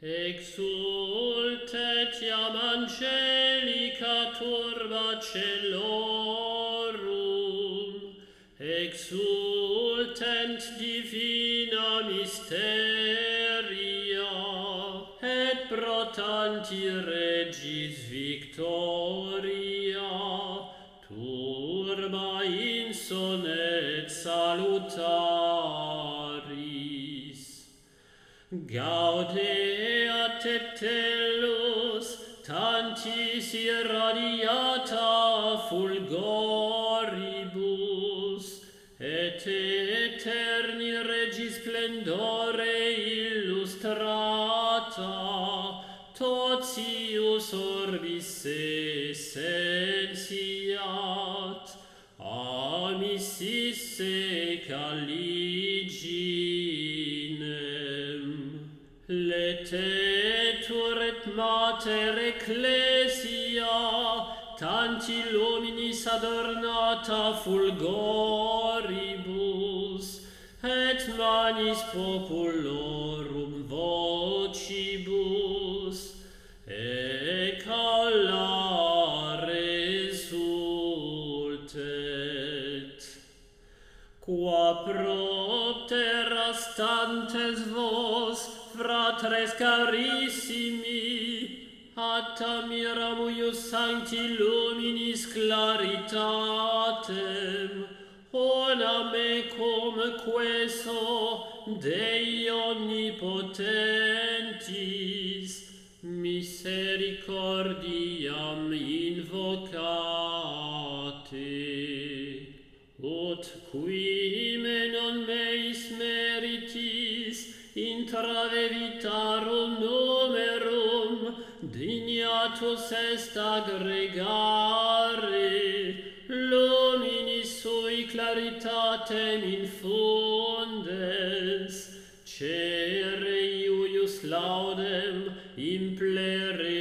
Exultet iam angelica turba celorum, exultent divina mysteria, et protanti regis victoria, turba insonet salutaris. Gaudeat et tellus, tantis irradiata fulgoribus, et eterni regis splendore illustrata, totius orbis essentiat, amicis caliginem. Letetur et mater ecclesia, tanti luminis adornata fulgoribus, et manis populorum vocibus, ecala resultet. Qua proptera stantes vos, fratres carissimi, atta miramuius sancti luminis claritatem, ona mecum queso Dei omnipotentis, misericordiam invocate, ut quime non meis meritis intrave vitarum numerum dignatus est aggregare, luminis sui claritatem infundens, cere iuius laudem implere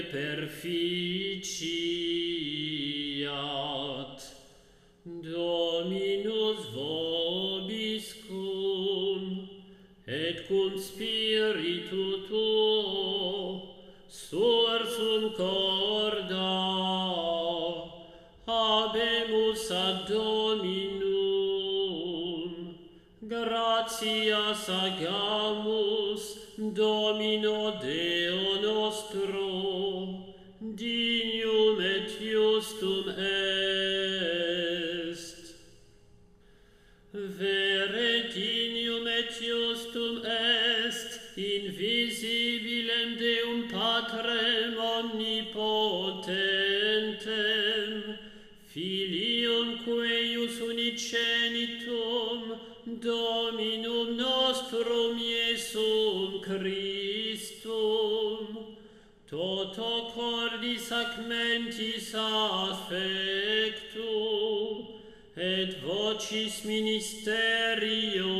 perficiat. Dominus vobiscum, et cum spiritu tuo, sursum corda, habemus ad Dominum, gratias agamus, Domino Deo nostro, dignum et justum est. Vere dignum et justum est, invisibilem Deum Patrem omnipotentem, Filium queius unicenitum, Dominum nostrum Iesum Christum, toto cordis ac mentis affectu, et vocis ministerio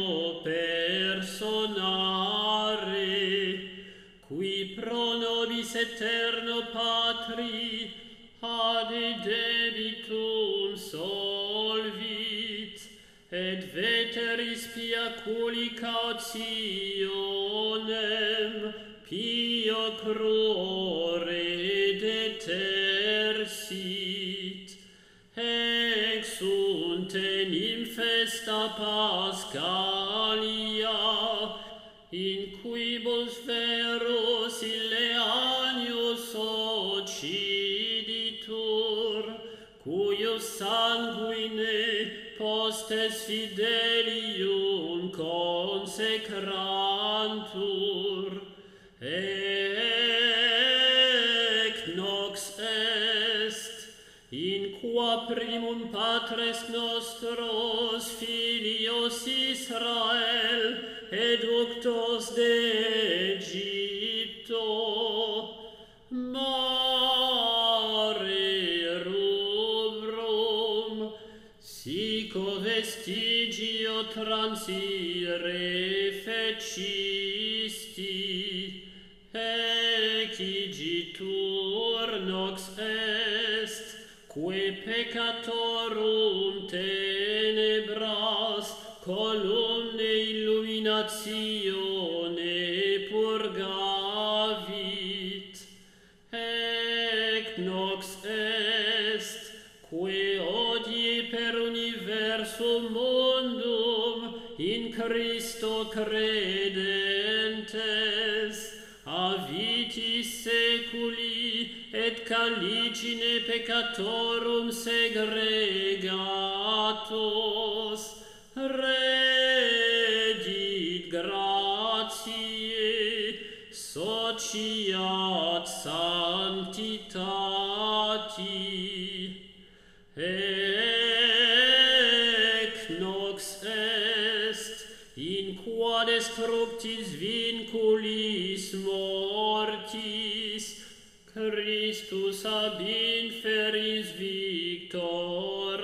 personare, qui pro nobis eterno Patri ad debitum solvit, et veteris pia culi cautionem pio cruore detersit, exunt in festa Pascalia, in quibus verus ille agnus occiditur, cuius sanguine postes fidelium consecrantur, ec nox est, in qua primum patres nostros filios Israel eductos de Egypto, mare rubrum, sico vestigio transire fecisti, ecigitur nox est, que peccatorum tenebras columne illuminatione purgavi, Christo credentes, avitis seculi et caligine peccatorum segregatos, redit gratiae, sociat sanctitati, ec nox est, in qua destructis vinculis mortis, Christus ab inferis victor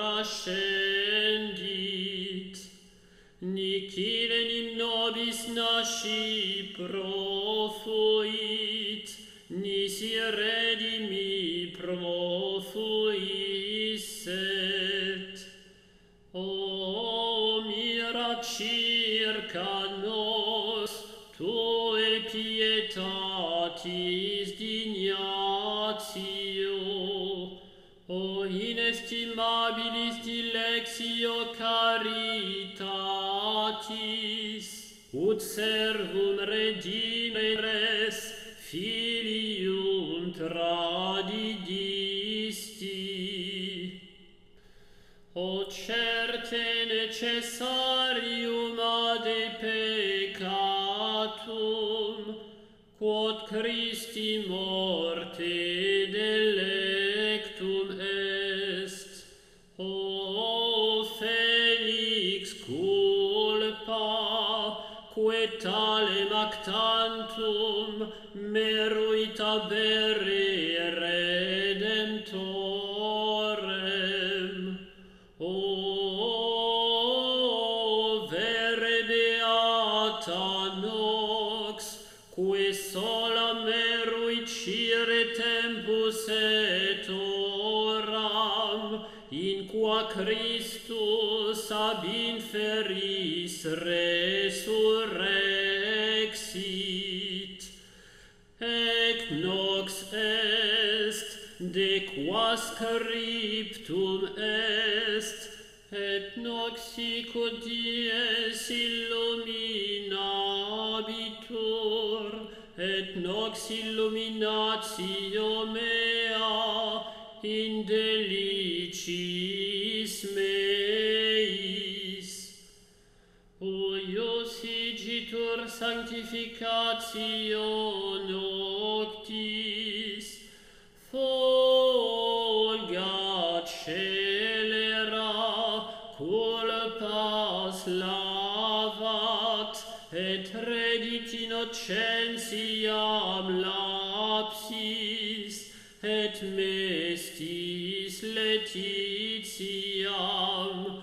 ascendit, nihil enim nobis nasci profuit, nisi redimi profuisset. O mira circa nos, tue pietatis dignatio, o inestimabilis dilectio caritatis, ut servum redimeres filium tradidisti. O certe necessarium ad peccatum, quod Christi morte delectum est, o felix culpa, quae talem actantum meruit abere redemptorem. O vere beata nox, quae sola meruit scire tempus et oram, in qua Christus ab inferis resurrexit. Ec nox est, de qua scriptum est, et nox sicut dies illuminabitur, et nox illuminatio mea in deliciis meis. Uius igitur sanctificatio noctis, fulgat scelera, culpas lavat, et redit innocentiam lapsis, et mestis letitiam,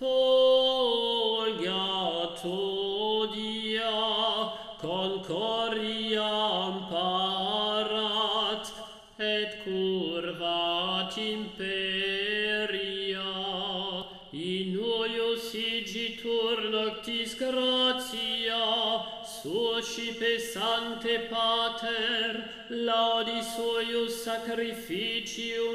fulgat odia, concoriam parat, et curvat imperia. In uius igitur noctis gratia, suscipe Sancte Pater, laudis uius sacrificium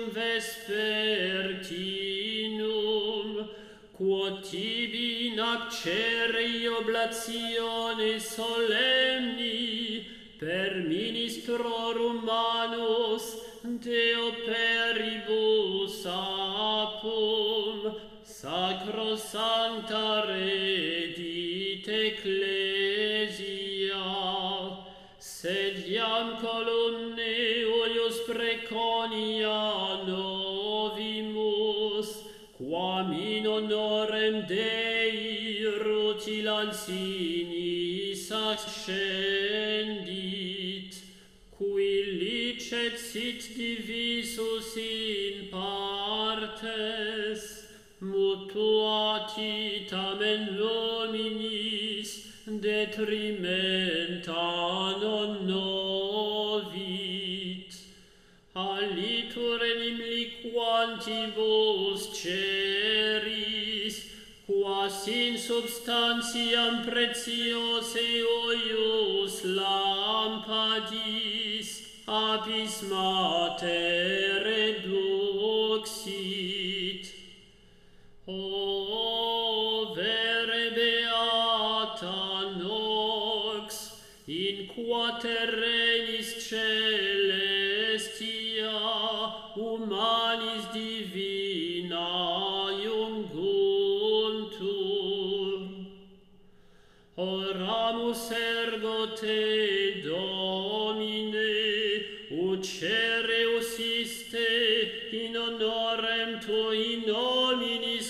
vespertinum, quod tibi in accerei oblatione solemni, per ministrorum manus Deo peribus apum, sacrosancta redit ecclesia, sed iam columne uius preconia novimus, quam in honorem Dei rutilans sinis ascendit, qui licet sit divisus in partes, mutuati tamen luminis detrimenta non novit. Alitur enim liquantibus ceris, quas in substantiam pretiose uius lampadis abis mater reduxit. O vere beata quaterrenis celestia, humanis divina iunguntur. Oramus ergo te, Domine, ucereus iste, in honorem tui nominis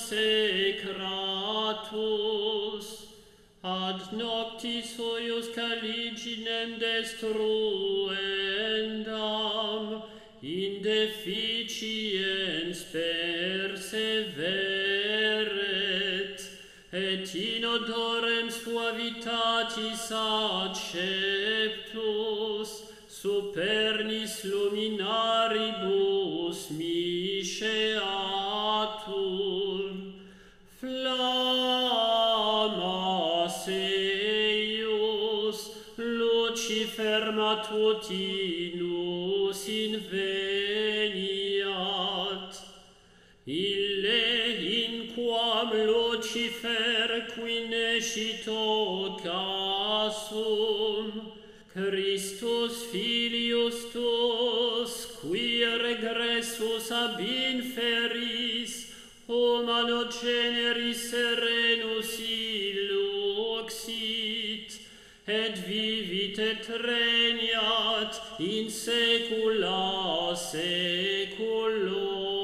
consecratus, ad noctis huius caliginem destruendam, in deficiens perseveret, et in odorem suavitatis acceptus, supernis luminaribus misceatur. Flammas eius, Lucifer matutinus inveniat, ille in quam Lucifer qui nescit occasum, Christus filius tuus, qui regressus ab inferis, humano generis serenus illuxit, et vivit et regnat in saecula saeculorum.